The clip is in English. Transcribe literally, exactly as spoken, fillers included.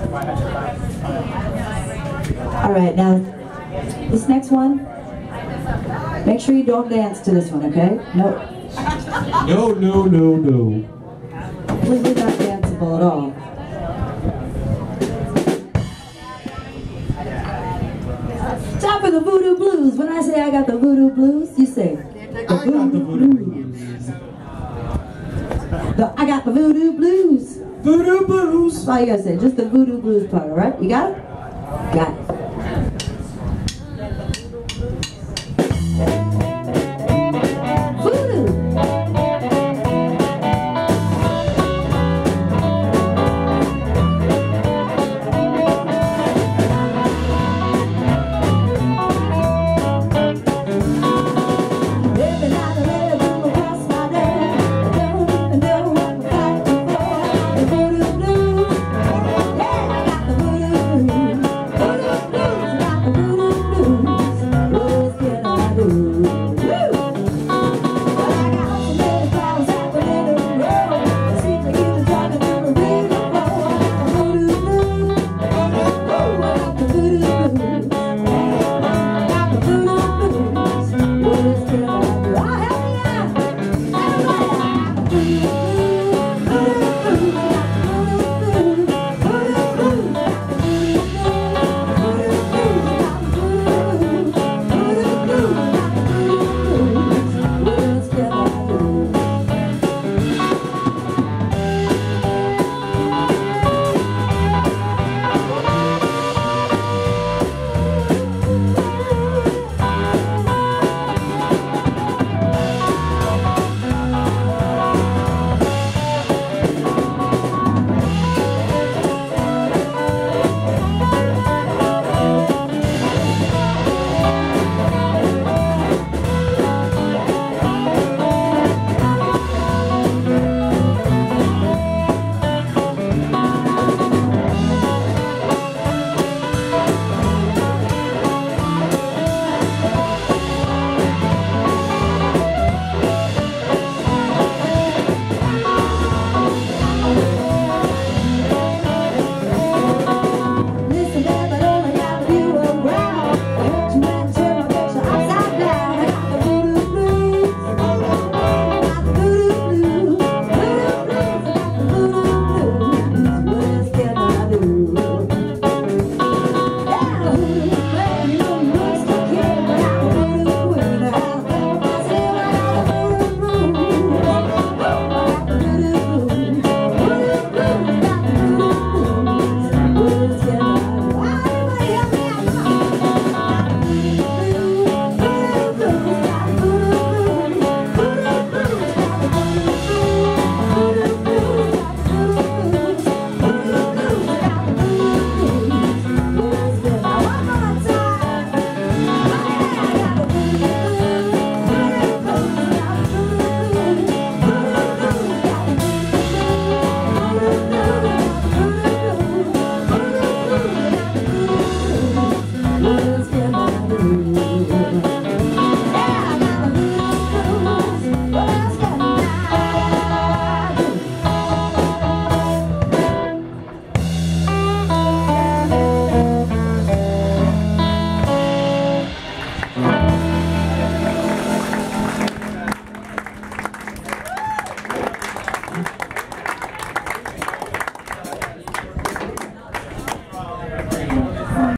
All right, now this next one, make sure you don't dance to this one, okay? No. No, no, no, no. Completely not danceable at all. Time for the Voodoo Blues. When I say I got the Voodoo Blues, you say I got the Voodoo Blues. The, I got the Voodoo Blues. Voodoo Blues. That's all you gotta say, just the Voodoo Blues part, all right? You got it? Got it.